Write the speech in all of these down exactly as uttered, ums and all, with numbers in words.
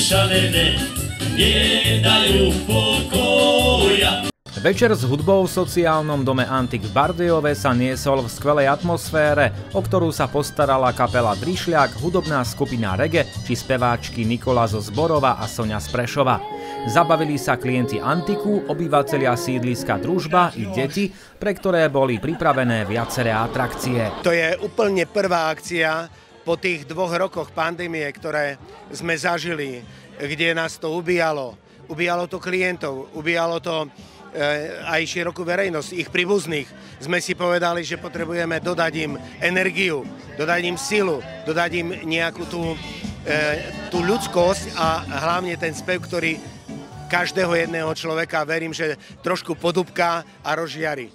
šalené, nedajú pokoja. Večer s hudbou v sociálnom dome Antik v Bardejove sa niesol v skvelej atmosfére, o ktorú sa postarala kapela Drišľak, hudobná skupina Reggae či speváčky Nikola zo Zborova a Soňa z Prešova. Zabavili sa klienti Antiku, obyvatelia sídliska Družba i deti, pre ktoré boli pripravené viaceré atrakcie. To je úplne prvá akcia po tých dvoch rokoch pandémie, ktoré sme zažili, kde nás to ubíjalo. Ubíjalo to klientov, ubíjalo to aj širokú verejnosť, ich príbuzných. Sme si povedali, že potrebujeme dodať im energiu, dodať im silu, dodať im nejakú tú, tú ľudskosť a hlavne ten spev, ktorý každého jedného človeka, verím, že trošku podúbka a rozžiari.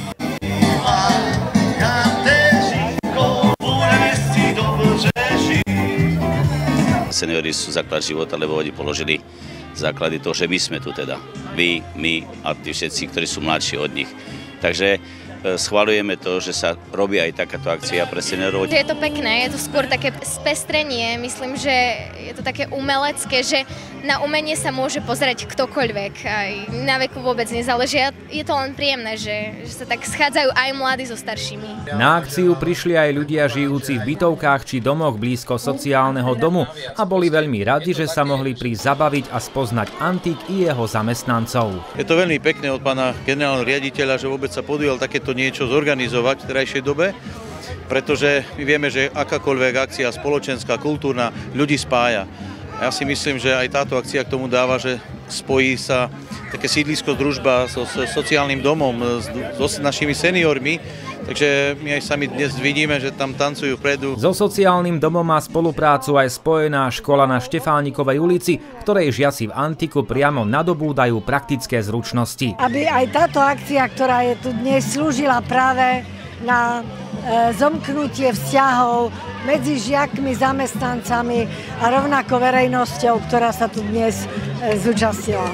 Seniori sú základ života, lebo oni položili základy toho, že my sme tu teda. Vy, my a tí všetci, ktorí sú mladší od nich. Takže schvaľujeme to, že sa robí aj takáto akcia pre seniorov. Je to pekné, je to skôr také spestrenie, myslím, že je to také umelecké, že na umenie sa môže pozrieť ktokoľvek, aj na veku vôbec nezáleží. Je to len príjemné, že, že sa tak schádzajú aj mladí so staršími. Na akciu prišli aj ľudia žijúci v bytovkách či domoch blízko sociálneho domu a boli veľmi radi, že sa mohli prísť zabaviť a spoznať Antik i jeho zamestnancov. Je to veľmi pekné od pána generálneho riaditeľa, že vôbec sa podujal takéto niečo zorganizovať v terajšej dobe, pretože my vieme, že akákoľvek akcia spoločenská, kultúrna ľudí spája. A ja si myslím, že aj táto akcia k tomu dáva, že spojí sa také sídlisko Družba so, so sociálnym domom, s, s našimi seniormi, takže my aj sami dnes vidíme, že tam tancujú vpredu. So sociálnym domom má spoluprácu aj spojená škola na Štefánikovej ulici, ktorej žiaci v Antiku priamo nadobúdajú praktické zručnosti. Aby aj táto akcia, ktorá je tu dnes, slúžila práve na e, zomknutie vzťahov medzi žiakmi, zamestnancami a rovnako verejnosťou, ktorá sa tu dnes e, zúčastnila.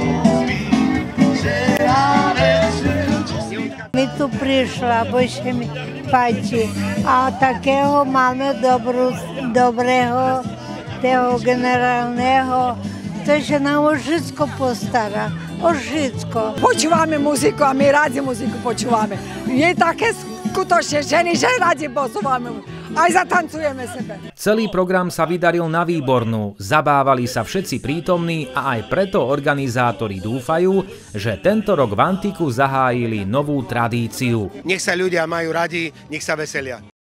Mi tu prišla, bo ešte mi páči. A takého máme dobrú, dobrého, toho generálneho, takže nám o všetko postará. O všetko. Počúvame muziku a my radi muziku počúvame. Je také skutočne ženy, že radi posúvame. Aj zatancujeme sebe. Celý program sa vydaril na výbornú, zabávali sa všetci prítomní a aj preto organizátori dúfajú, že tento rok v Antiku zahájili novú tradíciu. Nech sa ľudia majú radi, nech sa veselia.